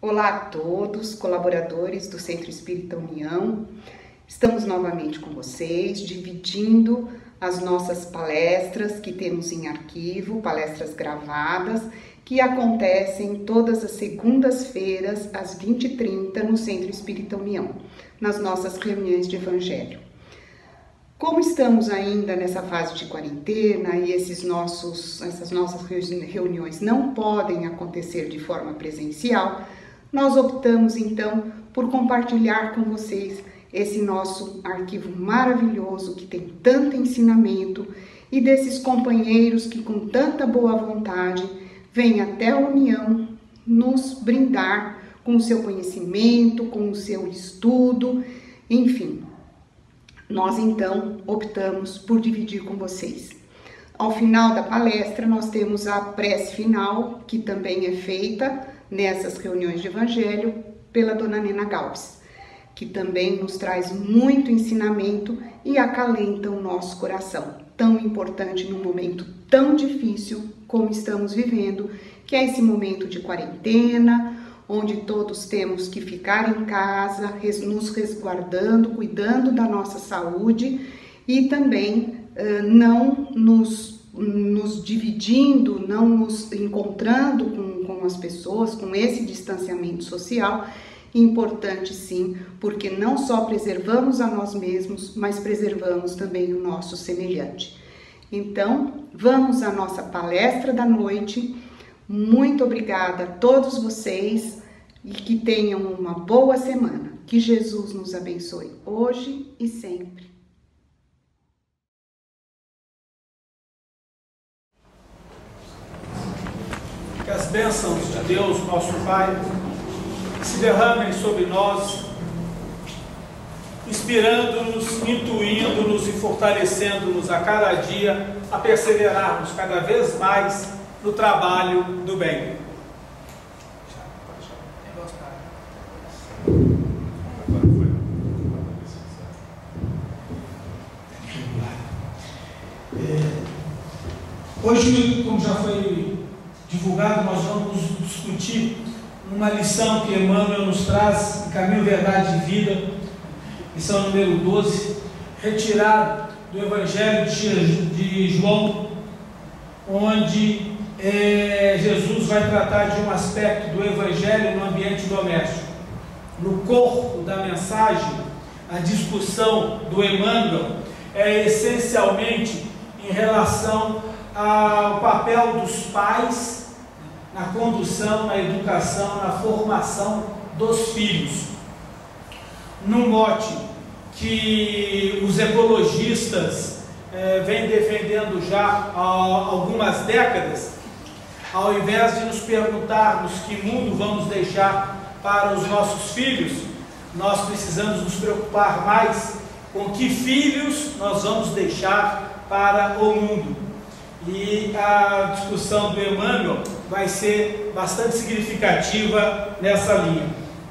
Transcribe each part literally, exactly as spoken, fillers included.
Olá a todos, colaboradores do Centro Espírita União. Estamos novamente com vocês, dividindo as nossas palestras que temos em arquivo, palestras gravadas, que acontecem todas as segundas-feiras, às vinte e trinta, no Centro Espírita União, nas nossas reuniões de Evangelho. Como estamos ainda nessa fase de quarentena e esses nossos, essas nossas reuniões não podem acontecer de forma presencial, nós optamos então por compartilhar com vocês esse nosso arquivo maravilhoso que tem tanto ensinamento e desses companheiros que com tanta boa vontade vêm até a União nos brindar com o seu conhecimento, com o seu estudo, enfim. Nós então optamos por dividir com vocês. Ao final da palestra nós temos a prece final, que também é feita nessas reuniões de Evangelho pela Dona Nena Galves, que também nos traz muito ensinamento e acalenta o nosso coração, tão importante num momento tão difícil como estamos vivendo, que é esse momento de quarentena, onde todos temos que ficar em casa, nos resguardando, cuidando da nossa saúde e também uh, não nos, nos dividindo, não nos encontrando com, com as pessoas, com esse distanciamento social. Importante sim, porque não só preservamos a nós mesmos, mas preservamos também o nosso semelhante. Então, vamos à nossa palestra da noite. Muito obrigada a todos vocês e que tenham uma boa semana. Que Jesus nos abençoe hoje e sempre. Que as bênçãos de Deus, nosso Pai, se derramem sobre nós, inspirando-nos, intuindo-nos e fortalecendo-nos a cada dia a perseverarmos cada vez mais no trabalho do bem. Hoje, como já foi divulgado, nós vamos discutir uma lição que Emmanuel nos traz, Caminho, Verdade e Vida, lição número doze, retirada do Evangelho de João, onde é, Jesus vai tratar de um aspecto do Evangelho no ambiente doméstico. No corpo da mensagem, a discussão do Emmanuel é essencialmente em relação ao papel dos pais na condução, na educação, na formação dos filhos. No mote que os ecologistas eh, vêm defendendo já há algumas décadas, ao invés de nos perguntarmos que mundo vamos deixar para os nossos filhos, nós precisamos nos preocupar mais com que filhos nós vamos deixar para o mundo. E a discussão do Emmanuel vai ser bastante significativa nessa linha.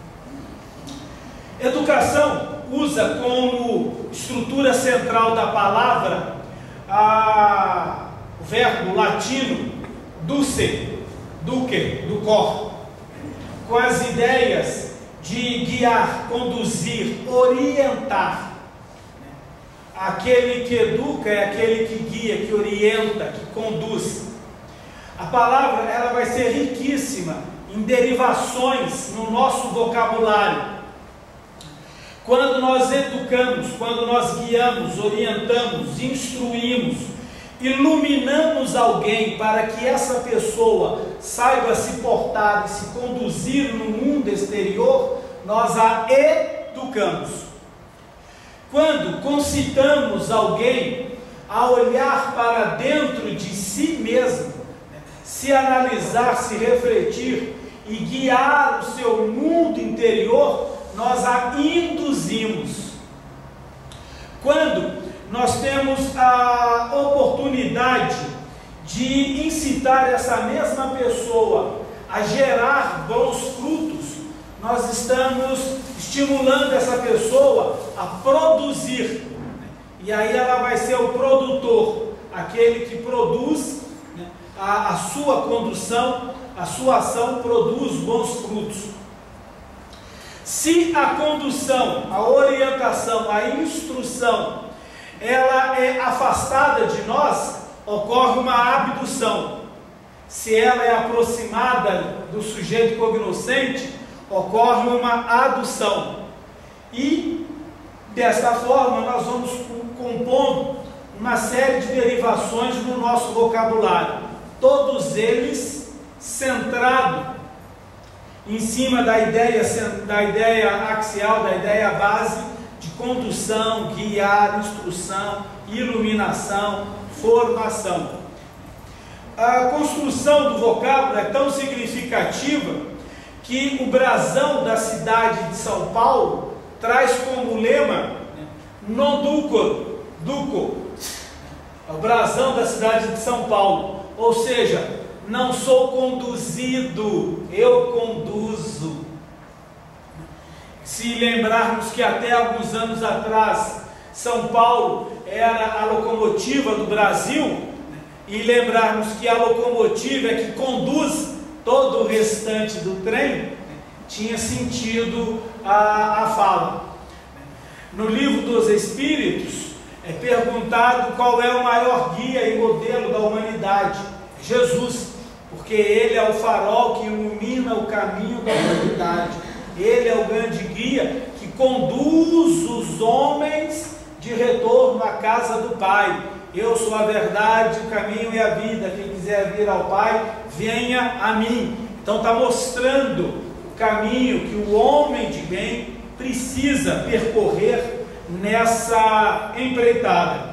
Educação usa como estrutura central da palavra a, o verbo latino duce, duce, do cor, com as ideias de guiar, conduzir, orientar. Aquele que educa é aquele que guia, que orienta, que conduz. A palavra ela vai ser riquíssima em derivações no nosso vocabulário. Quando nós educamos, quando nós guiamos, orientamos, instruímos, iluminamos alguém para que essa pessoa saiba se portar e se conduzir no mundo exterior, nós a educamos. Quando concitamos alguém a olhar para dentro de si mesmo, se analisar, se refletir e guiar o seu mundo interior, nós a induzimos. Quando nós temos a oportunidade de incitar essa mesma pessoa a gerar bons frutos, nós estamos estimulando essa pessoa a produzir, e aí ela vai ser o produtor, aquele que produz, né, a, a sua condução, a sua ação produz bons frutos. Se a condução, a orientação, a instrução, ela é afastada de nós, ocorre uma abdução. Se ela é aproximada do sujeito cognoscente, ocorre uma adução. E, desta forma, nós vamos compondo uma série de derivações no nosso vocabulário, todos eles centrados em cima da ideia, da ideia axial, da ideia base de condução, guiar, instrução, iluminação, formação. A construção do vocábulo é tão significativa que o brasão da cidade de São Paulo traz como lema non duco, duco, o brasão da cidade de São Paulo, ou seja, não sou conduzido, eu conduzo. Se lembrarmos que até alguns anos atrás São Paulo era a locomotiva do Brasil, e lembrarmos que a locomotiva é que conduz todo o restante do trem, tinha sentido a, a fala. No livro dos Espíritos é perguntado qual é o maior guia e modelo da humanidade. Jesus, porque ele é o farol que ilumina o caminho da humanidade. Ele é o grande guia que conduz os homens de retorno à casa do Pai. Eu sou a verdade, o caminho e a vida. Quem quiser vir ao Pai, venha a mim. Então está mostrando o caminho que o homem de bem precisa percorrer nessa empreitada.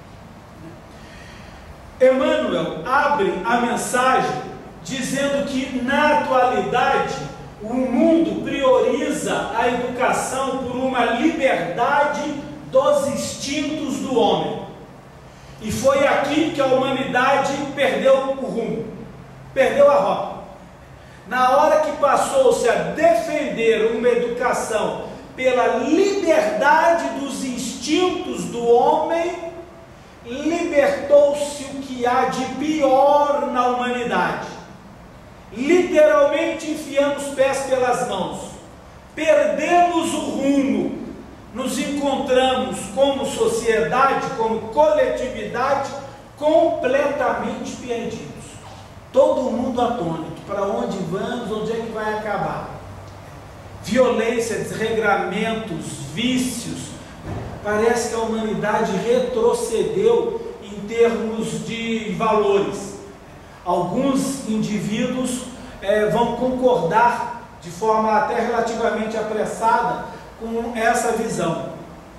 Emmanuel abre a mensagem dizendo que na atualidade o mundo prioriza a educação por uma liberdade dos instintos do homem. E foi aqui que a humanidade perdeu o rumo, perdeu a rota. Na hora que passou-se a defender uma educação pela liberdade dos instintos do homem, libertou-se o que há de pior na humanidade. Literalmente enfiamos os pés pelas mãos, perdemos o rumo, nos encontramos como sociedade, como coletividade, completamente perdidos. Todo mundo atônito, para onde vamos, onde é que vai acabar? Violência, desregramentos, vícios. Parece que a humanidade retrocedeu em termos de valores. Alguns indivíduos é, vão concordar de forma até relativamente apressada com essa visão.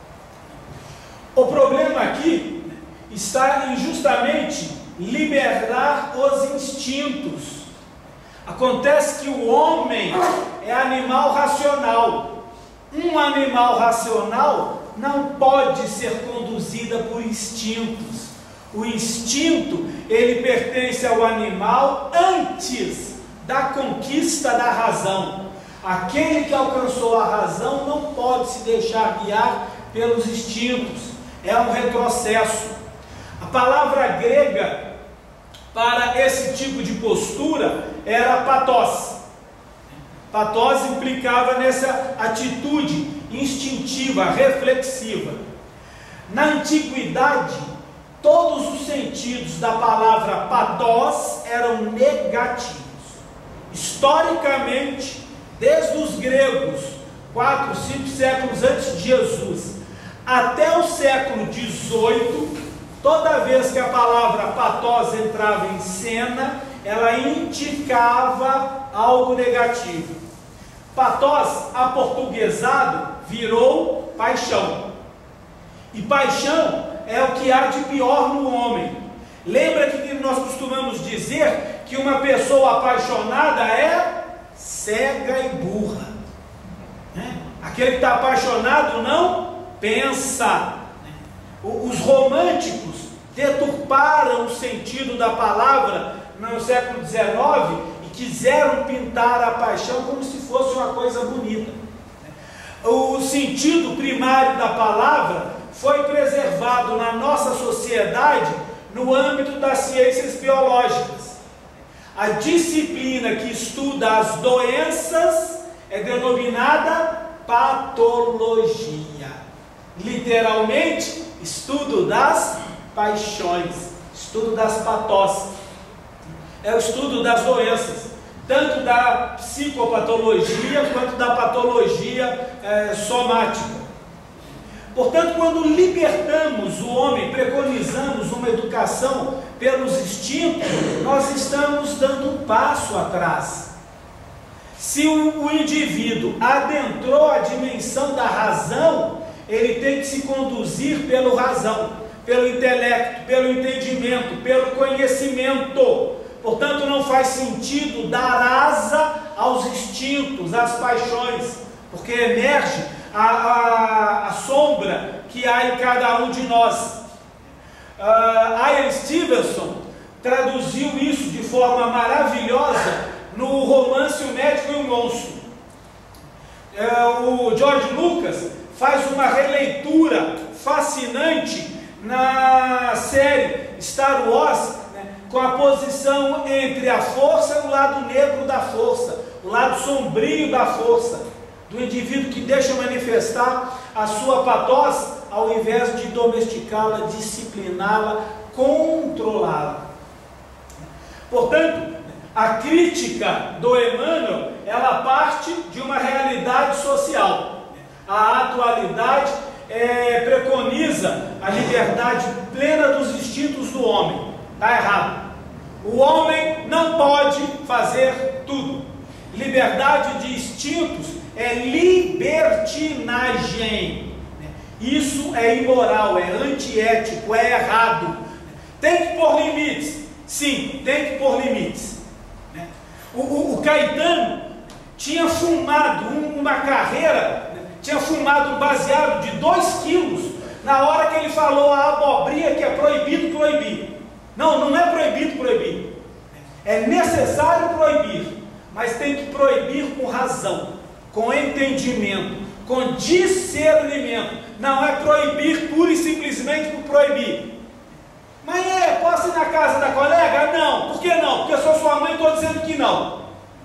O problema aqui está em justamente liberar os instintos. Acontece que o homem é animal racional. Um animal racional não pode ser conduzida por instintos. O instinto, ele pertence ao animal antes da conquista da razão. Aquele que alcançou a razão não pode se deixar guiar pelos instintos. É um retrocesso. A palavra grega para esse tipo de postura era patós. Patós implicava nessa atitude instintiva, reflexiva. Na antiguidade, todos os sentidos da palavra patós eram negativos. Historicamente, desde os gregos, quatro, cinco séculos antes de Jesus, até o século dezoito, toda vez que a palavra patós entrava em cena, ela indicava algo negativo. Patós, aportuguesado, virou paixão. E paixão é o que há de pior no homem. Lembra que nós costumamos dizer que uma pessoa apaixonada é cega e burra, né? Aquele que está apaixonado não pensa. Os românticos deturparam o sentido da palavra no século dezenove e quiseram pintar a paixão como se fosse uma coisa bonita. O sentido primário da palavra foi preservado na nossa sociedade no âmbito das ciências biológicas. A disciplina que estuda as doenças é denominada patologia. Literalmente, estudo das paixões, estudo das patós. É o estudo das doenças, tanto da psicopatologia quanto da patologia é, somática. Portanto, quando libertamos o homem, preconizamos uma educação pelos instintos, nós estamos dando um passo atrás. Se o, o indivíduo adentrou a dimensão da razão, ele tem que se conduzir pelo razão, pelo intelecto, pelo entendimento, pelo conhecimento. Portanto, não faz sentido dar asa aos instintos, às paixões, porque emerge a, a, a sombra que há em cada um de nós. Uh, Ian Stevenson traduziu isso de forma maravilhosa no romance O Médico e o Monstro. Uh, o George Lucas faz uma releitura fascinante na série Star Wars, né, com a posição entre a força e o lado negro da força, o lado sombrio da força, do indivíduo que deixa manifestar a sua patós, ao invés de domesticá-la, discipliná-la, controlá-la. Portanto, a crítica do Emmanuel, ela parte de uma realidade social. A atualidade é, preconiza a liberdade plena dos instintos do homem. Está errado. O homem não pode fazer tudo. Liberdade de instintos é libertinagem. Isso é imoral, é antiético, é errado. Tem que pôr limites. Sim, tem que pôr limites. O, o, o Caetano tinha fumado uma carreira, tinha fumado um baseado de dois quilos na hora que ele falou a abobrinha que é proibido proibir. Não, não é proibido proibir. É necessário proibir, mas tem que proibir com razão, com entendimento, com discernimento. Não é proibir pura e simplesmente por proibir. Mãe, é, posso ir na casa da colega? Não. Por que não? Porque eu sou sua mãe e estou dizendo que não.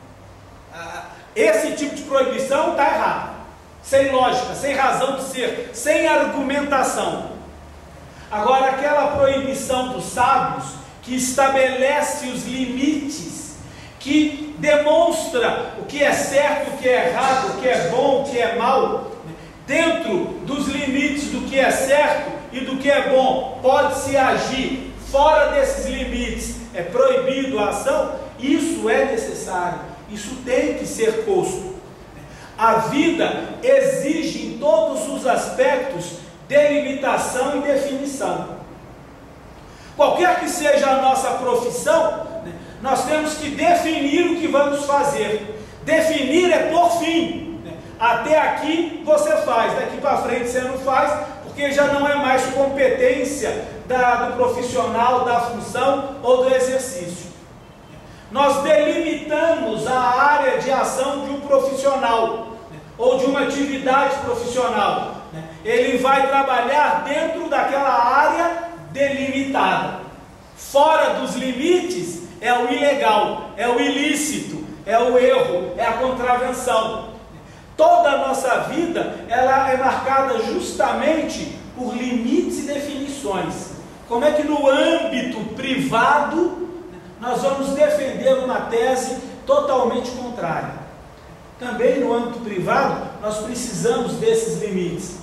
Esse tipo de proibição está errado. Sem lógica, sem razão de ser, sem argumentação. Agora, aquela proibição dos sábios, que estabelece os limites, que demonstra o que é certo, o que é errado, o que é bom, o que é mal, dentro dos limites do que é certo e do que é bom, pode-se agir fora desses limites, é proibido a ação, isso é necessário, isso tem que ser posto. A vida exige em todos os aspectos delimitação e definição. Qualquer que seja a nossa profissão, nós temos que definir o que vamos fazer. Definir é por fim. Até aqui você faz, daqui para frente você não faz, porque já não é mais competência da, do profissional, da função ou do exercício. Nós delimitamos a área de ação de um profissional, ou de uma atividade profissional. Ele vai trabalhar dentro daquela área delimitada. Fora dos limites é o ilegal, é o ilícito, é o erro, é a contravenção. Toda a nossa vida, ela é marcada justamente por limites e definições. Como é que no âmbito privado nós vamos defender uma tese totalmente contrária? Também no âmbito privado nós precisamos desses limites.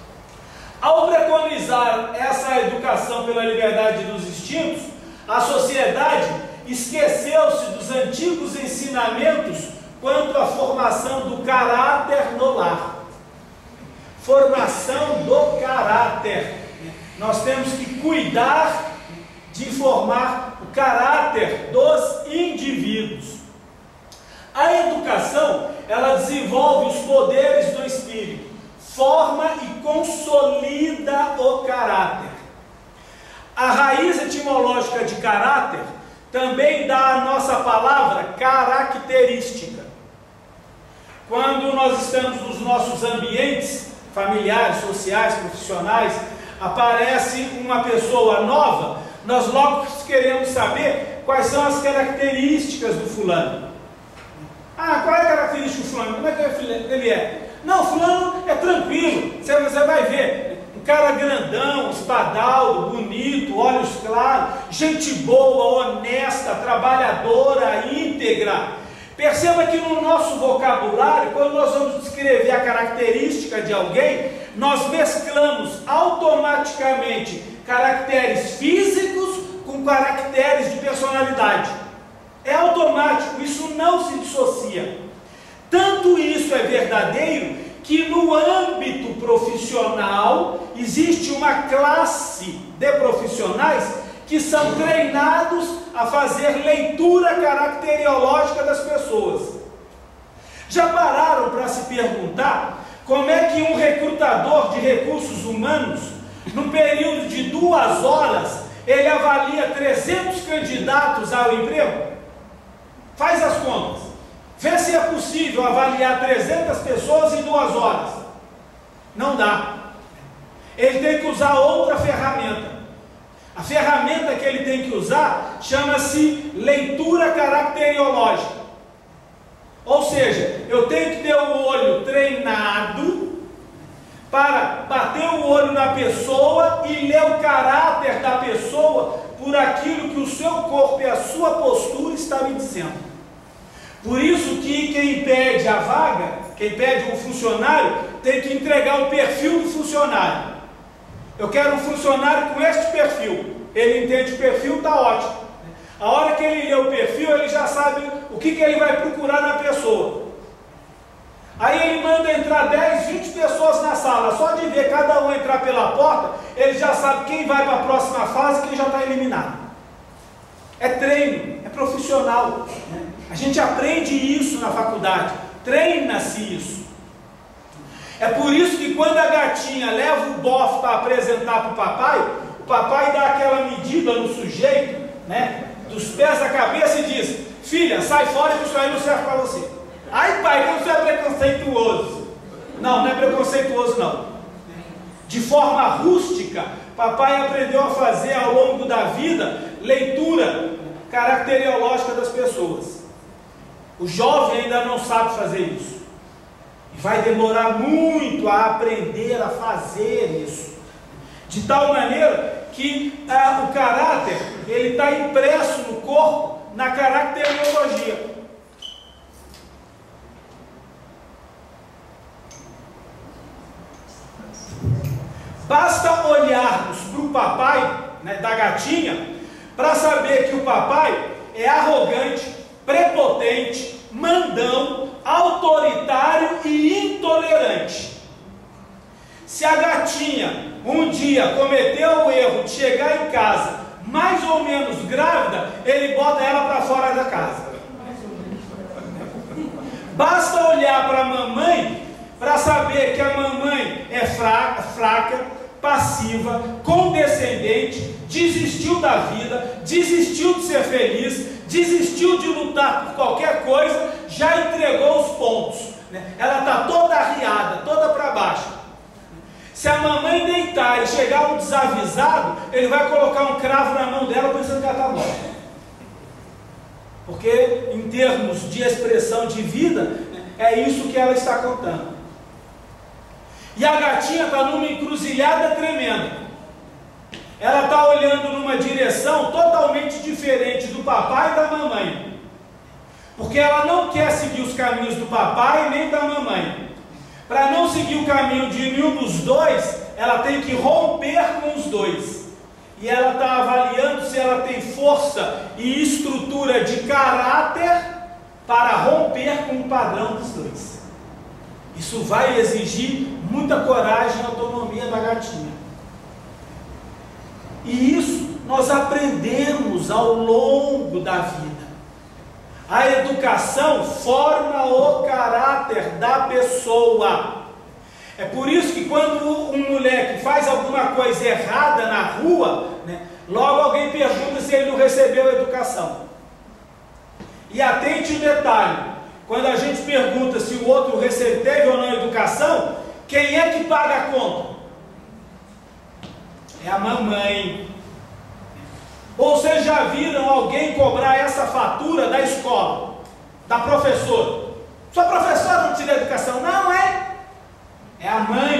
Ao preconizar essa educação pela liberdade dos instintos, a sociedade esqueceu-se dos antigos ensinamentos quanto à formação do caráter no lar. Formação do caráter. Nós temos que cuidar de formar o caráter dos indivíduos. A educação, ela desenvolve os poderes do espírito, forma e consolida o caráter. A raiz etimológica de caráter também dá à nossa palavra característica. Quando nós estamos nos nossos ambientes familiares, sociais, profissionais, aparece uma pessoa nova, nós logo queremos saber quais são as características do fulano. Ah, qual é a característica do fulano? Como é que ele é? Não, fulano tranquilo, você, você vai ver, um cara grandão, espadaldo, bonito, olhos claros, gente boa, honesta, trabalhadora, íntegra. Perceba que no nosso vocabulário, quando nós vamos descrever a característica de alguém, nós mesclamos automaticamente caracteres físicos com caracteres de personalidade. É automático, isso não se dissocia. Tanto isso é verdadeiro que no âmbito profissional existe uma classe de profissionais que são treinados a fazer leitura caracteriológica das pessoas. Já pararam para se perguntar como é que um recrutador de recursos humanos, num período de duas horas, ele avalia trezentos candidatos ao emprego? Faz as contas. Vê se é possível avaliar trezentas pessoas em duas horas. Não dá. Ele tem que usar outra ferramenta. A ferramenta que ele tem que usar chama-se leitura caracteriológica. Ou seja, eu tenho que ter o olho treinado para bater o olho na pessoa e ler o caráter da pessoa por aquilo que o seu corpo e a sua postura está me dizendo. Por isso que quem pede a vaga, quem pede um funcionário, tem que entregar o perfil do funcionário. Eu quero um funcionário com este perfil. Ele entende o perfil, está ótimo. A hora que ele lê o perfil, ele já sabe o que, que ele vai procurar na pessoa. Aí ele manda entrar dez, vinte pessoas na sala. Só de ver cada um entrar pela porta, ele já sabe quem vai para a próxima fase e quem já está eliminado. É treino, é profissional. A gente aprende isso na faculdade. Treina-se isso. É por isso que quando a gatinha leva o bofe para apresentar para o papai, o papai dá aquela medida no sujeito, né, dos pés à cabeça e diz: filha, sai fora que isso aí não serve para você. Ai pai, que você é preconceituoso. Não, não é preconceituoso não. De forma rústica, papai aprendeu a fazer ao longo da vida leitura caracteriológica das pessoas. O jovem ainda não sabe fazer isso. E vai demorar muito a aprender a fazer isso. De tal maneira que ah, o caráter, ele está impresso no corpo, na caracteriologia. Basta olharmos para o papai, né, da gatinha, para saber que o papai é arrogante, prepotente, mandão, autoritário e intolerante. Se a gatinha um dia cometeu o erro de chegar em casa mais ou menos grávida, ele bota ela para fora da casa. Basta olhar para a mamãe para saber que a mamãe é fraca, fraca, passiva, condescendente, desistiu da vida, desistiu de ser feliz, desistiu de lutar por qualquer coisa, já entregou os pontos, né? Ela está toda arriada, toda para baixo. Se a mamãe deitar e chegar um desavisado, ele vai colocar um cravo na mão dela pensando que ela está morta. Porque em termos de expressão de vida, é isso que ela está contando. E a gatinha está numa encruzilhada tremenda. Ela está olhando numa direção totalmente diferente do papai e da mamãe. Porque ela não quer seguir os caminhos do papai nem da mamãe. Para não seguir o caminho de nenhum dos dois, ela tem que romper com os dois. E ela está avaliando se ela tem força e estrutura de caráter para romper com o padrão dos dois. Isso vai exigir muita coragem e autonomia da gatinha. E isso nós aprendemos ao longo da vida. A educação forma o caráter da pessoa. É por isso que quando um moleque faz alguma coisa errada na rua, né, logo alguém pergunta se ele não recebeu educação. E atente o detalhe: quando a gente pergunta se o outro recebe, teve ou não educação, quem é que paga a conta? É a mamãe. Ou vocês já viram alguém cobrar essa fatura da escola, da professora? Sua professora não te deu educação? Não, é? É a mãe.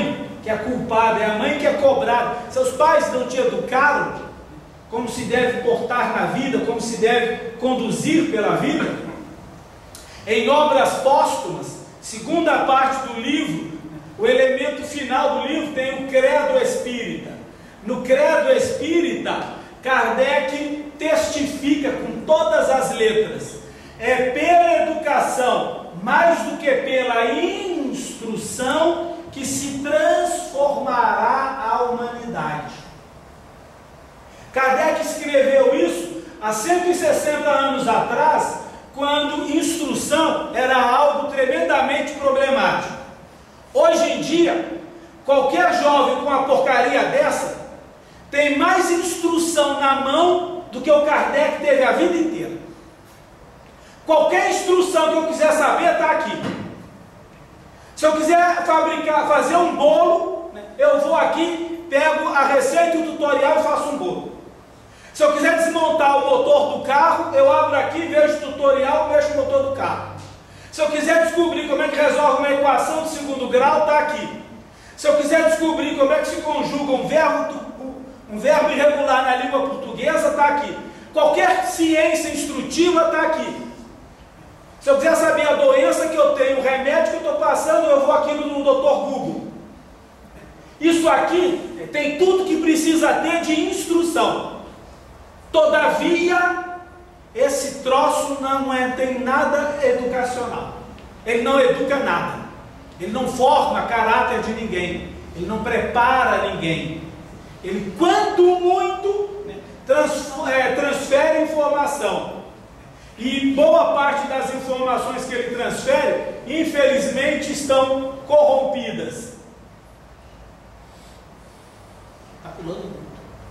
que é culpada, é a mãe que é cobrada. Seus pais não te educaram como se deve portar na vida, como se deve conduzir pela vida? Em Obras Póstumas, segunda parte do livro, o elemento final do livro tem o credo espírita. No credo espírita, Kardec testifica com todas as letras: é pela educação, mais do que pela instrução, que se transformará a humanidade. Kardec escreveu isso há cento e sessenta anos atrás, quando instrução era algo tremendamente problemático. Hoje em dia, qualquer jovem com uma porcaria dessa tem mais instrução na mão do que o Kardec teve a vida inteira. Qualquer instrução que eu quiser saber está aqui. Se eu quiser fabricar, fazer um bolo, né, eu vou aqui, pego a receita e o tutorial e faço um bolo. Se eu quiser desmontar o motor do carro, eu abro aqui, vejo o tutorial, mexo o motor do carro. Se eu quiser descobrir como é que resolve uma equação de segundo grau, está aqui. Se eu quiser descobrir como é que se conjuga um verbo, um verbo irregular na língua portuguesa, está aqui. Qualquer ciência instrutiva está aqui. Se eu quiser saber a doença que eu tenho, o remédio que eu estou passando, eu vou aqui no doutor Google. Isso aqui tem tudo que precisa ter de instrução. Todavia, esse troço não é, tem nada educacional. Ele não educa nada. Ele não forma caráter de ninguém. Ele não prepara ninguém. Ele, quanto muito, né, trans, é, transfere informação. E boa parte das informações que ele transfere, infelizmente, estão corrompidas. Está pulando muito.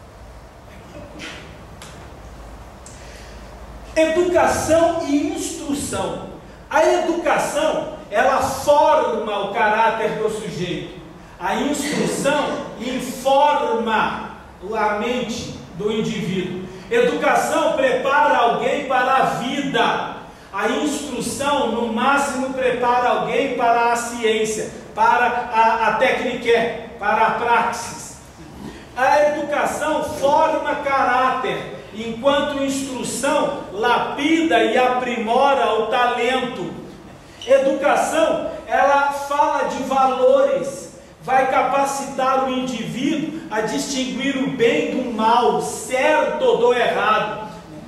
Educação e instrução. A educação, ela forma o caráter do sujeito. A instrução informa a mente do indivíduo. Educação prepara alguém para a vida. A instrução, no máximo, prepara alguém para a ciência, para a, a técnica, para a praxis. A educação forma caráter, enquanto instrução lapida e aprimora o talento. Educação, ela fala de valores, vai capacitar o indivíduo a distinguir o bem do mal, certo ou do errado.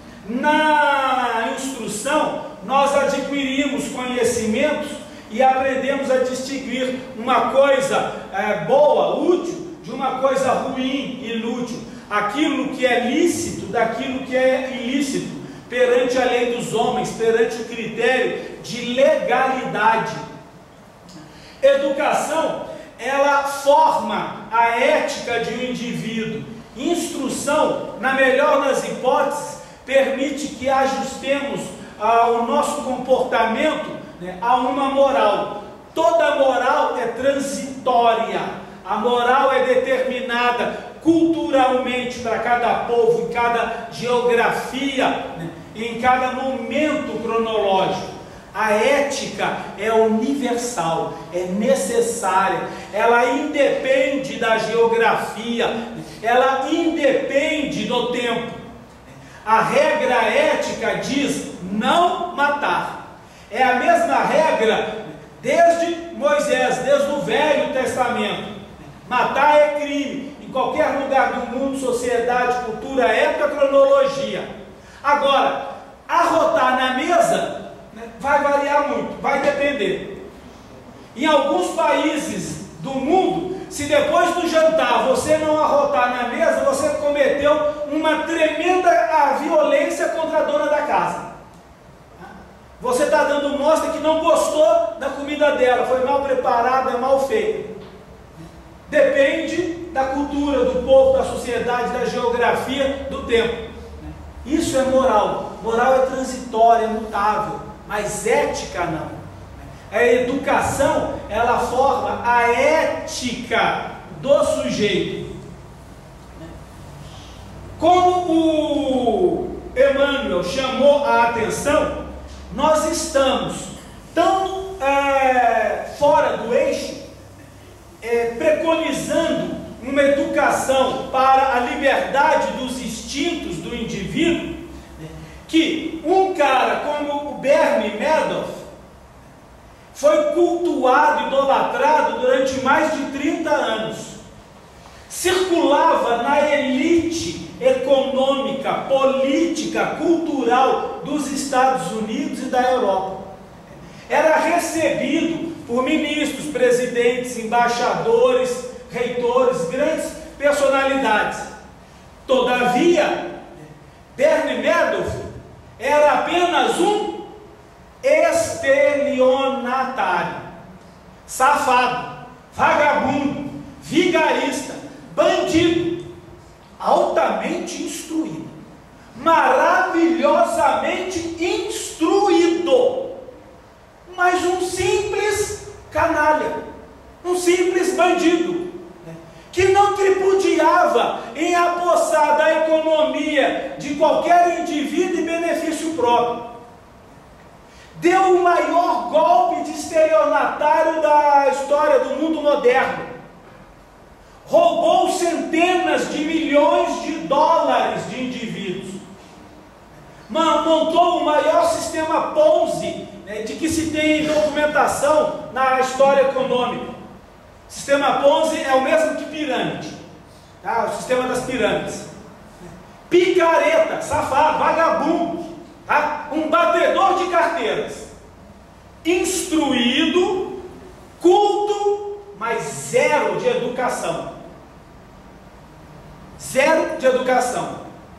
Na instrução, nós adquirimos conhecimentos e aprendemos a distinguir uma coisa é, boa, útil, de uma coisa ruim, inútil. Aquilo que é lícito daquilo que é ilícito, perante a lei dos homens, perante o critério de legalidade. Educação, ela forma a ética de um indivíduo. Instrução, na melhor das hipóteses, permite que ajustemos ah, o nosso comportamento, né, a uma moral. Toda moral é transitória. A moral é determinada culturalmente para cada povo, em cada geografia, né, em cada momento cronológico. A ética é universal, é necessária, ela independe da geografia, ela independe do tempo. A regra ética diz não matar. É a mesma regra desde Moisés, desde o Velho Testamento. Matar é crime, em qualquer lugar do mundo, sociedade, cultura, época, cronologia. Agora, arrotar na mesa vai variar muito, vai depender. Em alguns países do mundo, se depois do jantar você não arrotar na mesa, você cometeu uma tremenda violência contra a dona da casa. Você está dando mostra que não gostou da comida dela, foi mal preparada, é mal feita. Depende da cultura, do povo, da sociedade, da geografia, do tempo. Isso é moral. Moral é transitória, é mutável. Mas ética não. A educação, ela forma a ética do sujeito. Como o Emmanuel chamou a atenção, nós estamos tão é, fora do eixo, é, preconizando uma educação para a liberdade dos instintos do indivíduo, que um cara como o Bernie Madoff foi cultuado, idolatrado durante mais de trinta anos. Circulava na elite econômica, política, cultural dos Estados Unidos e da Europa. Era recebido por ministros, presidentes, embaixadores, reitores, grandes personalidades. Todavia, Bernie Madoff era apenas um estelionatário, safado, vagabundo, vigarista, bandido, altamente instruído, maravilhosamente instruído, mas um simples canalha, um simples bandido, que não tripudiava em apossar da economia de qualquer indivíduo em benefício próprio. Deu o maior golpe de estelionatário da história do mundo moderno. Roubou centenas de milhões de dólares de indivíduos. Montou o maior sistema Ponzi, né, de que se tem documentação na história econômica. O sistema Ponzi é o mesmo que pirâmide, tá? O sistema das pirâmides. Picareta, safado, vagabundo, tá? Um batedor de carteiras, instruído, culto, mas zero de educação. Zero de educação.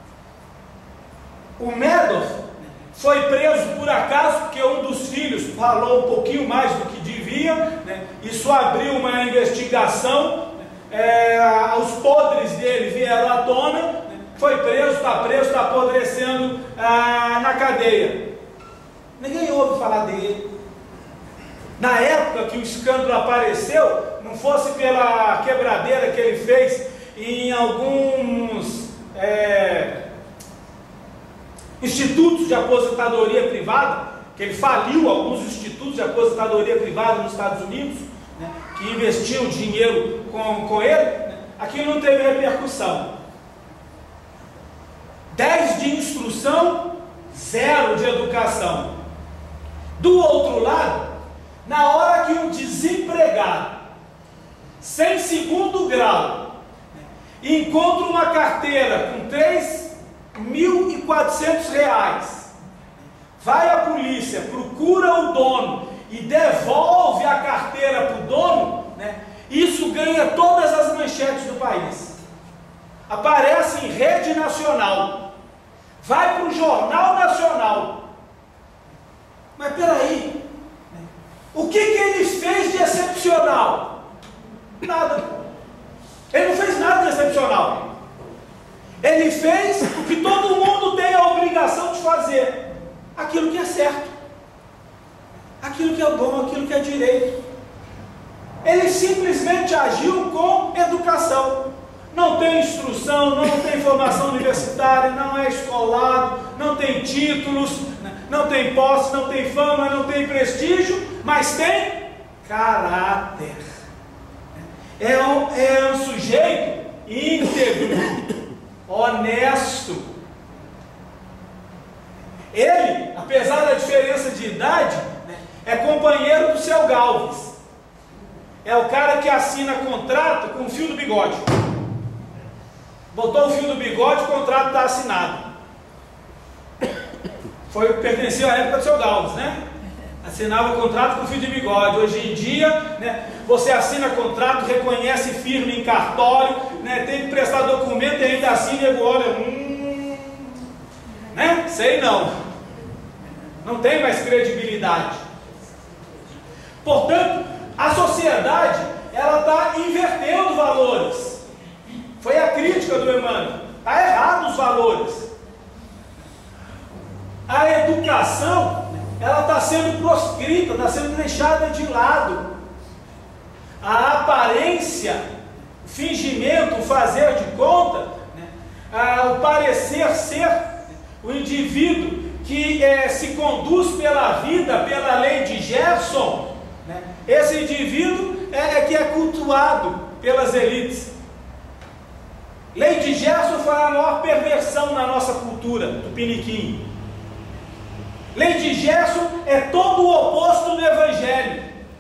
O Madoff foi preso por acaso porque um dos filhos falou um pouquinho mais do que devia, né? Isso abriu uma investigação, é, os podres dele vieram à tona, né? Foi preso, está preso, está apodrecendo ah, na cadeia. Ninguém ouve falar dele. Na época que o escândalo apareceu, não fosse pela quebradeira que ele fez em alguns é, institutos de aposentadoria privada, que ele faliu alguns institutos de aposentadoria privada nos Estados Unidos, né, que investiam dinheiro com, com ele, né, aqui não teve repercussão. dez de instrução, zero de educação. Do outro lado, na hora que um desempregado, sem segundo grau, né, encontra uma carteira com três mil e quatrocentos reais, vai à polícia, procura o dono e devolve a carteira para o dono, né? Isso ganha todas as manchetes do país, aparece em rede nacional, vai para o Jornal Nacional. Mas peraí, o que, que ele fez de excepcional? Nada. Ele não fez nada de excepcional. Ele fez o que todo mundo tem a obrigação de fazer, aquilo que é certo, aquilo que é bom, aquilo que é direito. Ele simplesmente agiu com educação. Não tem instrução, não tem formação universitária, não é escolado, não tem títulos, não tem posse, não tem fama, não tem prestígio, mas tem caráter. É um, é um sujeito íntegro, honesto. Ele, apesar da diferença de idade, né, é companheiro do seu Galves. É o cara que assina contrato com o fio do bigode. Botou o fio do bigode, o contrato está assinado. Foi, pertenceu à época do seu Galves, né? Assinava o contrato com fio de bigode. Hoje em dia, né, você assina contrato, reconhece firme em cartório, né, tem que prestar documento e ainda assina e olha, hum, né? Sei não. Não tem mais credibilidade. Portanto, a sociedade, ela está invertendo valores. Foi a crítica do Emmanuel. Está errado os valores. A educação, ela está sendo proscrita, está sendo deixada de lado. A aparência, o fingimento, o fazer de conta, né, a, o parecer ser o indivíduo que é, se conduz pela vida, pela lei de Gerson, né, esse indivíduo é, é que é cultuado pelas elites. Lei de Gerson foi a maior perversão na nossa cultura, do Piniquim. Lei de Gerson é todo o oposto do Evangelho.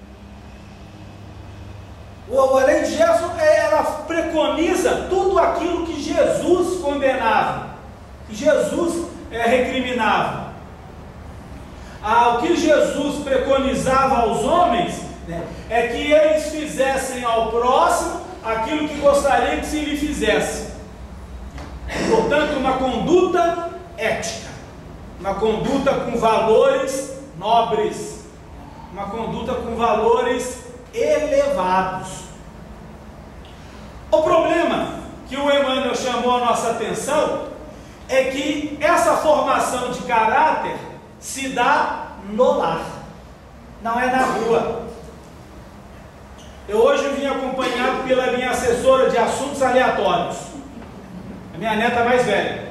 A lei de Gerson, ela preconiza tudo aquilo que Jesus condenava, que Jesus é, recriminava. Ah, o que Jesus preconizava aos homens, né, é que eles fizessem ao próximo aquilo que gostaria que se lhe fizesse. Portanto, uma conduta ética, uma conduta com valores nobres, uma conduta com valores elevados. O problema que o Emmanuel chamou a nossa atenção é que essa formação de caráter se dá no lar, não é na rua. Eu hoje vim acompanhado pela minha assessora de assuntos aleatórios, a minha neta mais velha.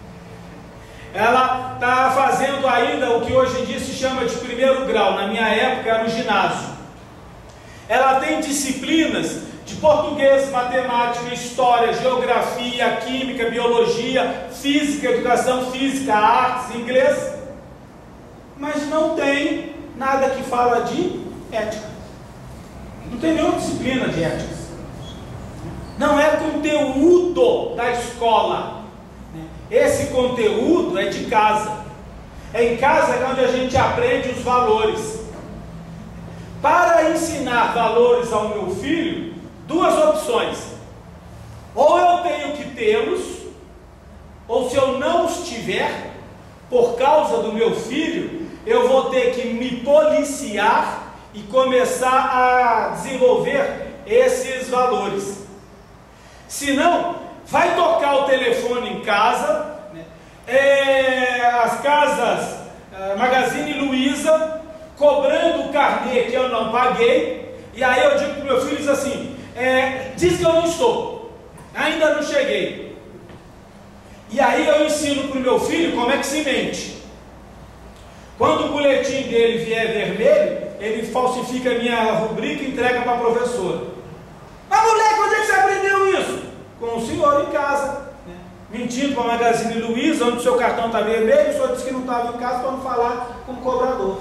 Ela está fazendo ainda o que hoje em dia se chama de primeiro grau, na minha época era o ginásio. Ela tem disciplinas de português, matemática, história, geografia, química, biologia, física, educação física, artes, inglês, mas não tem nada que fala de ética. Não tem nenhuma disciplina de ética. Não é conteúdo da escola. Esse conteúdo é de casa. É em casa que é onde a gente aprende os valores. Para ensinar valores ao meu filho, duas opções: ou eu tenho que tê-los, ou se eu não os tiver, por causa do meu filho, eu vou ter que me policiar e começar a desenvolver esses valores. Se não, vai tocar o telefone em casa, né? é, as casas é, Magazine Luiza, cobrando o carnê que eu não paguei, e aí eu digo para o meu filho assim, é, diz que eu não estou, ainda não cheguei. E aí eu ensino para o meu filho como é que se mente. Quando o boletim dele vier vermelho, ele falsifica a minha rubrica e entrega para a professora. Mas moleque, onde é que você aprendeu isso? Com o senhor em casa, né? Mentindo para a Magazine Luiza, onde o seu cartão está vermelho, o senhor disse que não estava em casa para não falar com o cobrador.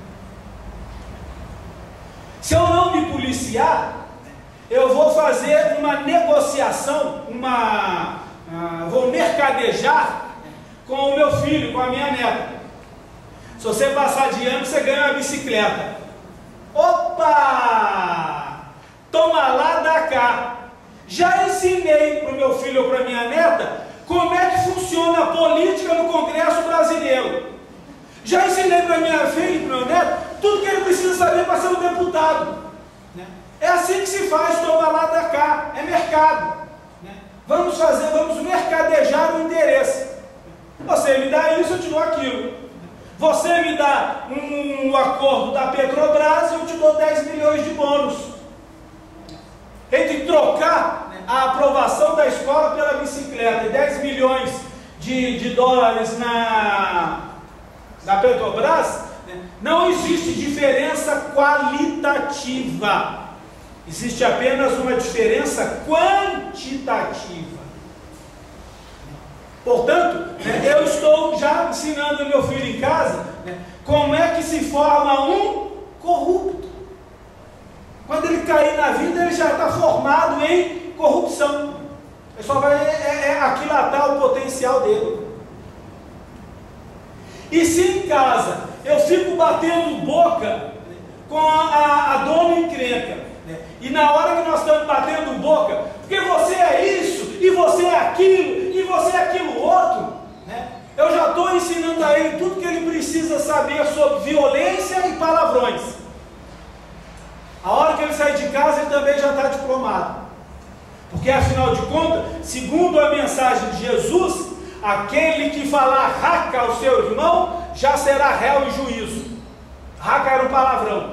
Se eu não me policiar, eu vou fazer uma negociação, uma, uh, vou mercadejar com o meu filho, com a minha neta. Se você passar de ano, você ganha uma bicicleta. Opa! Toma lá, dá cá. Já ensinei para o meu filho ou para a minha neta como é que funciona a política no Congresso brasileiro. Já ensinei para minha filha e para o meu neto tudo que ele precisa saber para ser um deputado. Né? É assim que se faz, toma lá, dá cá. É mercado. Né? Vamos fazer, vamos mercadejar o interesse. Você me dá isso, eu te dou aquilo. Você me dá um, um acordo da Petrobras, eu te dou dez milhões de bônus. Entre trocar, né, a aprovação da escola pela bicicleta e dez milhões de, de dólares na, na Petrobras, né, não existe diferença qualitativa. Existe apenas uma diferença quantitativa. Portanto, né, eu estou já ensinando o meu filho em casa, né, como é que se forma um corrupto. Quando ele cair na vida, ele já está formado em corrupção. Ele só vai é, é, aquilatar o potencial dele. E se em casa eu fico batendo boca com a, a, a dona encrenca, né, e na hora que nós estamos batendo boca, porque você é isso, e você é aquilo, e você é aquilo outro, né, eu já estou ensinando a ele tudo que ele precisa saber sobre violência e palavrões. A hora que ele sair de casa, ele também já está diplomado. Porque afinal de contas, segundo a mensagem de Jesus, aquele que falar raca ao seu irmão, já será réu em juízo. Raca era um palavrão.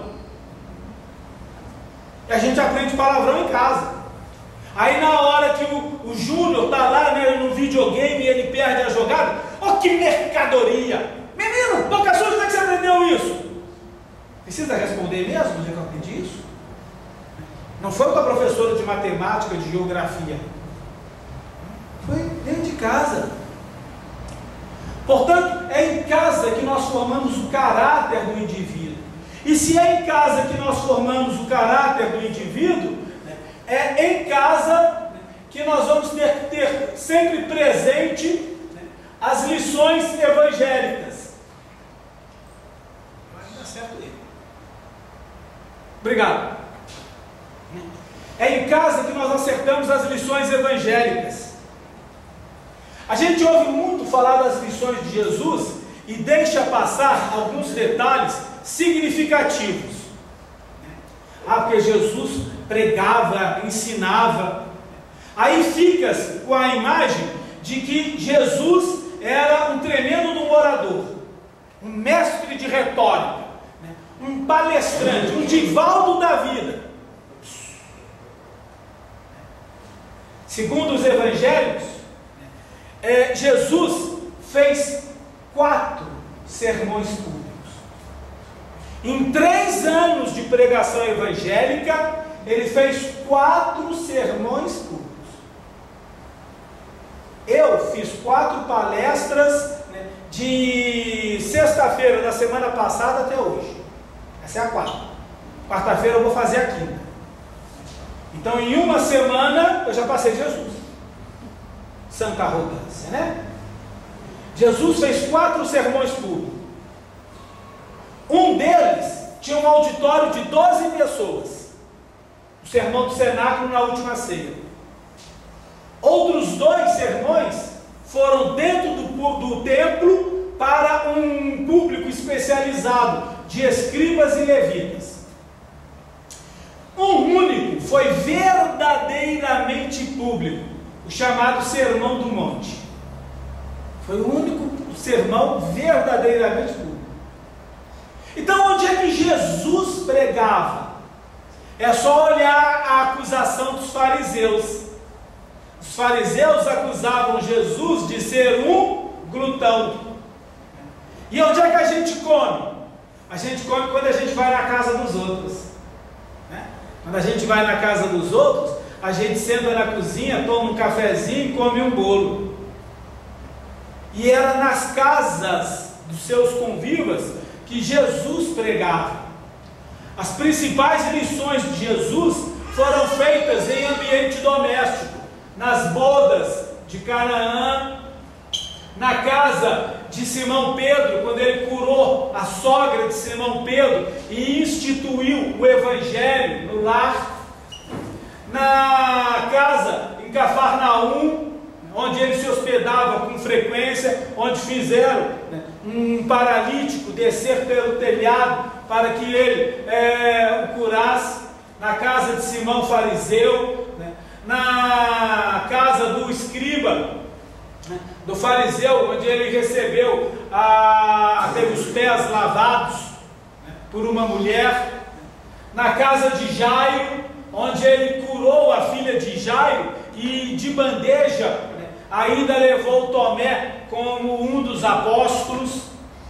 E a gente aprende palavrão em casa. Aí na hora que o, o Júnior está lá, né, no videogame e ele perde a jogada, ó, que mercadoria! Menino, boca suja, onde é que você aprendeu isso? Precisa responder mesmo onde é que eu aprendi isso? Não foi com a professora de matemática, de geografia. Foi dentro de casa. Portanto, é em casa que nós formamos o caráter do indivíduo. E se é em casa que nós formamos o caráter do indivíduo, é em casa que nós vamos ter que ter sempre presente as lições evangélicas. Vai dar certo aí. Obrigado. É em casa que nós acertamos as lições evangélicas. A gente ouve muito falar das lições de Jesus e deixa passar alguns detalhes significativos. Ah, porque Jesus pregava, ensinava. Aí fica com a imagem de que Jesus era um tremendo um orador, um mestre de retórica, um palestrante, um Divaldo da vida. Segundo os evangélicos, é, Jesus fez quatro sermões públicos. Em três anos de pregação evangélica, ele fez quatro sermões públicos. Eu fiz quatro palestras, né, de sexta-feira da semana passada até hoje. Essa é a quarta. Quarta-feira eu vou fazer a quinta. Então, em uma semana, eu já passei Jesus. Santa arrogância, né? Jesus fez quatro sermões públicos. Um deles tinha um auditório de doze pessoas. O sermão do cenáculo na última ceia. Outros dois sermões foram dentro do, do templo para um público especializado de escribas e levitas. Um único foi verdadeiramente público, o chamado Sermão do Monte. Foi o único sermão verdadeiramente público. Então, onde é que Jesus pregava? É só olhar a acusação dos fariseus. Os fariseus acusavam Jesus de ser um glutão. E onde é que a gente come? A gente come quando a gente vai na casa dos outros. Né? Quando a gente vai na casa dos outros, a gente senta na cozinha, toma um cafezinho e come um bolo. E era nas casas dos seus convivas que Jesus pregava. As principais lições de Jesus foram feitas em ambiente doméstico, nas bodas de Canaã, na casa de Simão Pedro, quando ele curou a sogra de Simão Pedro e instituiu o evangelho no lar, na casa em Cafarnaum, onde ele se hospedava com frequência, onde fizeram, né, um paralítico descer pelo telhado para que ele é, o curasse, na casa de Simão fariseu, né, na casa do escriba, né, do fariseu, onde ele recebeu, a, teve os pés lavados, né, por uma mulher, na casa de Jairo, onde ele curou a filha de Jairo e de bandeja, né, ainda levou Tomé como um dos apóstolos,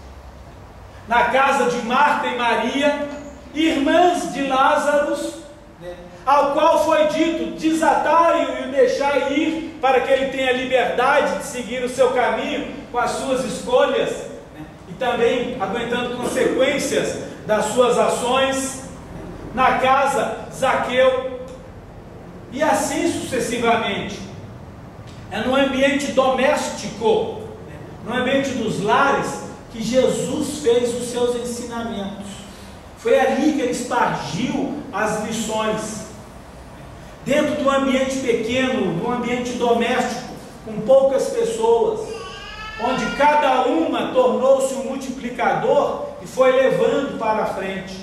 na casa de Marta e Maria, irmãs de Lázaro, né, ao qual foi dito: desatai-o e o deixai ir, para que ele tenha liberdade de seguir o seu caminho com as suas escolhas, né, e também aguentando consequências das suas ações. Na casa Zaqueu, e assim sucessivamente. É no ambiente doméstico, no ambiente dos lares, que Jesus fez os seus ensinamentos. Foi ali que ele espargiu as lições. Dentro do ambiente pequeno, do ambiente doméstico, com poucas pessoas, onde cada uma tornou-se um multiplicador e foi levando para a frente.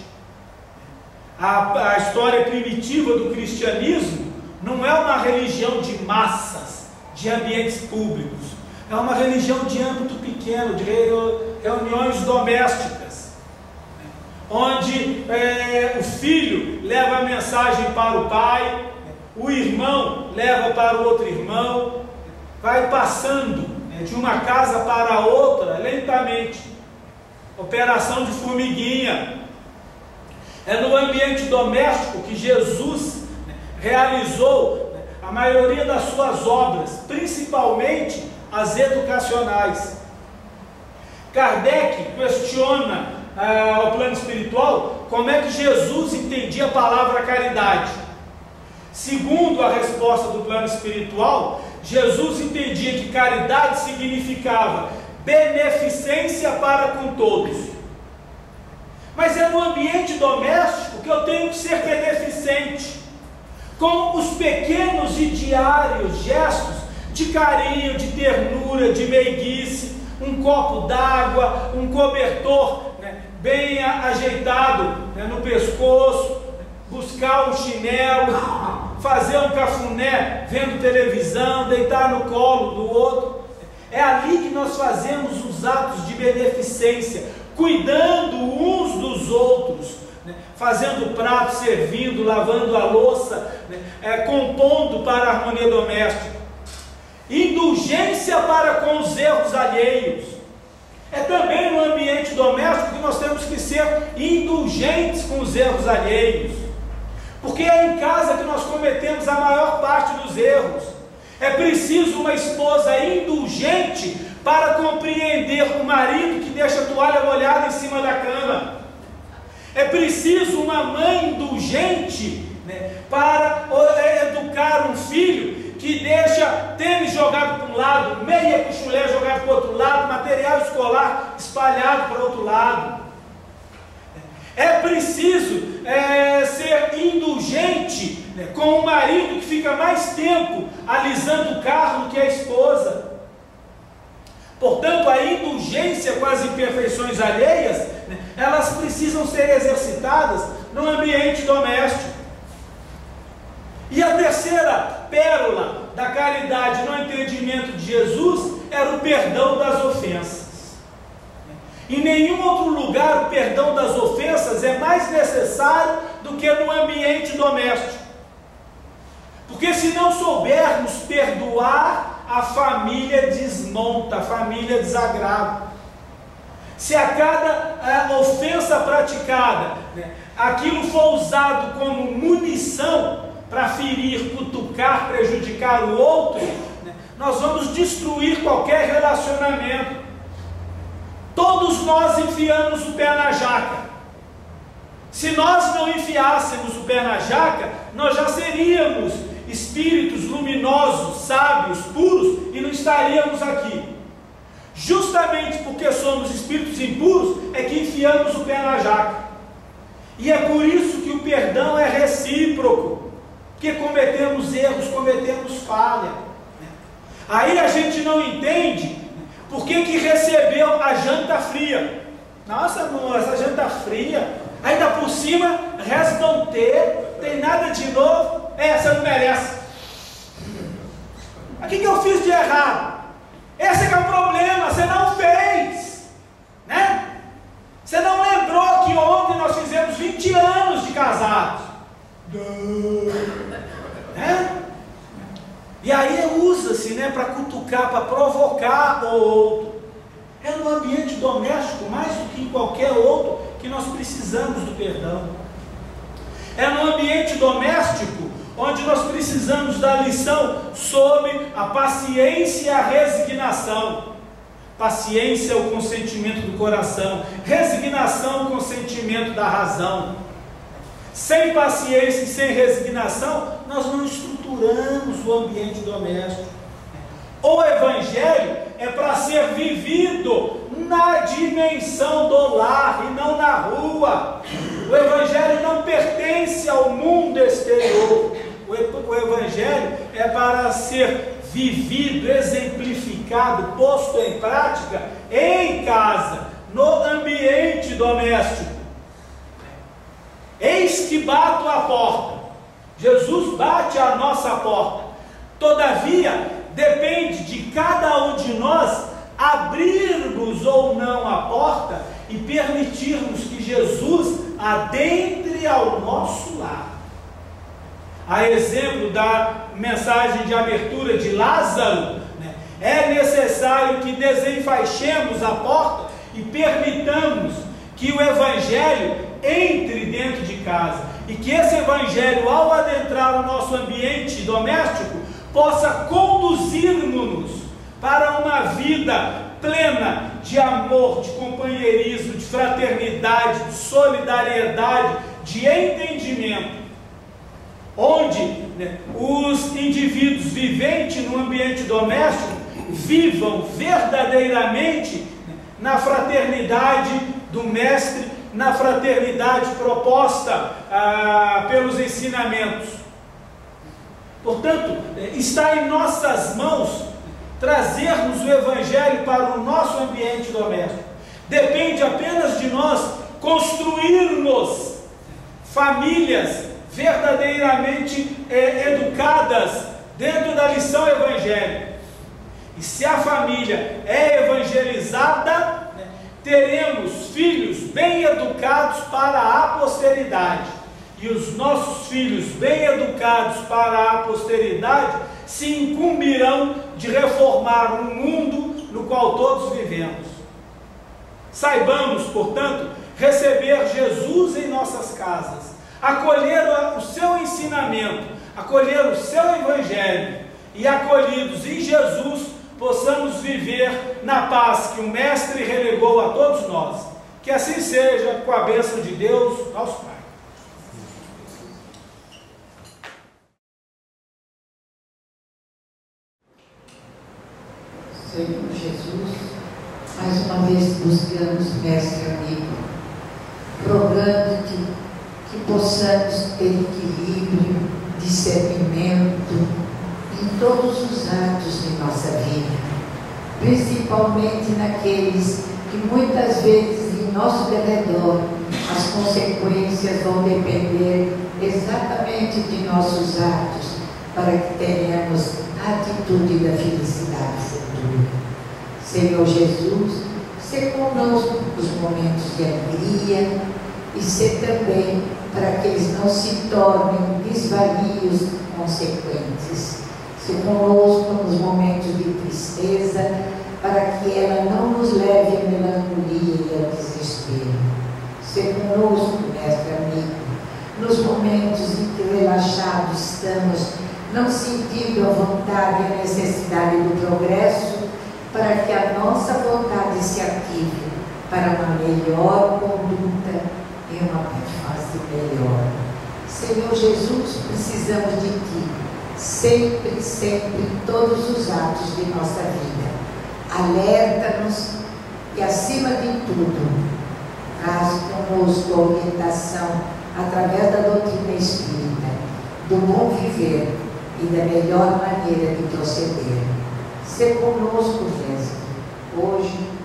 A, a história primitiva do cristianismo não é uma religião de massas, de ambientes públicos. É uma religião de âmbito pequeno, de reuniões domésticas, onde é, o filho leva a mensagem para o pai, o irmão leva para o outro irmão, vai passando, né, de uma casa para a outra lentamente. Operação de formiguinha. É no ambiente doméstico que Jesus realizou a maioria das suas obras, principalmente as educacionais. Kardec questiona ah, o plano espiritual como é que Jesus entendia a palavra caridade. Segundo a resposta do plano espiritual, Jesus entendia que caridade significava beneficência para com todos. Mas é no ambiente doméstico que eu tenho que ser beneficente, com os pequenos e diários gestos de carinho, de ternura, de meiguice, um copo d'água, um cobertor, né, bem ajeitado, né, no pescoço, buscar um chinelo, fazer um cafuné vendo televisão, deitar no colo do outro. É ali que nós fazemos os atos de beneficência, cuidando uns dos outros, né? Fazendo prato, servindo, lavando a louça, né? é, compondo para a harmonia doméstica. Indulgência para com os erros alheios. É também no ambiente doméstico que nós temos que ser indulgentes com os erros alheios, porque é em casa que nós cometemos a maior parte dos erros. É preciso uma esposa indulgente para compreender o marido que deixa a toalha molhada em cima da cama. É preciso uma mãe indulgente, né, para educar um filho que deixa tênis jogado para um lado, meia com chulé jogado para o outro lado, material escolar espalhado para o outro lado. É preciso é, ser indulgente, né, com o marido que fica mais tempo alisando o carro do que a esposa. Portanto, a indulgência com as imperfeições alheias, né, elas precisam ser exercitadas no ambiente doméstico. E a terceira pérola da caridade no entendimento de Jesus era o perdão das ofensas. Em nenhum outro lugar o perdão das ofensas é mais necessário do que no ambiente doméstico. Porque se não soubermos perdoar, a família desmonta, a família desagrava. Se a cada a ofensa praticada, né, aquilo for usado como munição para ferir, cutucar, prejudicar o outro, né, nós vamos destruir qualquer relacionamento. Todos nós enfiamos o pé na jaca. Se nós não enfiássemos o pé na jaca, nós já seríamos espíritos luminosos, sábios, puros, e não estaríamos aqui. Justamente porque somos espíritos impuros, é que enfiamos o pé na jaca. E é por isso que o perdão é recíproco, porque cometemos erros, cometemos falha. Aí a gente não entende por que que recebeu a janta fria. Nossa, amor, essa janta fria, ainda por cima, resta não ter, tem nada de novo. É, você não merece. O que que eu fiz de errado? Esse é que é o problema, você não fez, né? Você não lembrou que ontem nós fizemos vinte anos de casados, né? E aí usa-se, né, para cutucar, para provocar o outro. É no ambiente doméstico, mais do que em qualquer outro, que nós precisamos do perdão. É no ambiente doméstico onde nós precisamos da lição sobre a paciência e a resignação. Paciência é o consentimento do coração, resignação é o consentimento da razão. Sem paciência e sem resignação, nós não estruturamos o ambiente doméstico. O Evangelho é para ser vivido na dimensão do lar e não na rua. O Evangelho não pertence ao mundo exterior. O Evangelho é para ser vivido, exemplificado, posto em prática em casa, no ambiente doméstico. Eis que bato à porta. Jesus bate à nossa porta. Todavia, depende de cada um de nós abrirmos ou não a porta e permitirmos que Jesus adentre ao nosso lar. A exemplo da mensagem de abertura de Lázaro, né, é necessário que desenfaixemos a porta e permitamos que o Evangelho entre dentro de casa. e que esse Evangelho, ao adentrar o nosso ambiente doméstico, possa conduzir-nos para uma vida plena de amor, de companheirismo, de fraternidade, de solidariedade, de entendimento, onde, né, os indivíduos viventes no ambiente doméstico vivam verdadeiramente, né, na fraternidade do Mestre, na fraternidade proposta ah, pelos ensinamentos. Portanto, está em nossas mãos trazermos o Evangelho para o nosso ambiente doméstico. Depende apenas de nós construirmos famílias verdadeiramente eh, educadas dentro da lição evangélica. E se a família é evangelizada, né, teremos filhos bem educados para a posteridade. E os nossos filhos bem educados para a posteridade se incumbirão de reformar um mundo no qual todos vivemos. Saibamos, portanto, receber Jesus em nossas casas, acolher o seu ensinamento, acolher o seu Evangelho, e acolhidos em Jesus, possamos viver na paz que o Mestre relegou a todos nós. Que assim seja, com a bênção de Deus, nosso Pai. Senhor Jesus, mais uma vez buscamos, Mestre amigo, rogando-te que possamos ter equilíbrio, discernimento em todos os atos de nossa vida, principalmente naqueles que muitas vezes em nosso derredor as consequências vão depender exatamente de nossos atos, para que tenhamos a atitude da felicidade futura. Senhor Jesus, ser conosco nos momentos de alegria e ser também para que eles não se tornem desvalios consequentes. Ser conosco nos momentos de tristeza, para que ela não nos leve à melancolia e ao desespero. Ser conosco, Mestre amigo, nos momentos em que relaxados estamos, não sentindo a vontade e a necessidade do progresso, para que a nossa vontade se ative para uma melhor conduta e uma fase melhor. Senhor Jesus, precisamos de Ti, sempre, sempre, em todos os atos de nossa vida. Alerta-nos e, acima de tudo, traz conosco a orientação através da doutrina espírita, do bom viver e da melhor maneira de proceder. Ser conosco, Mestre, hoje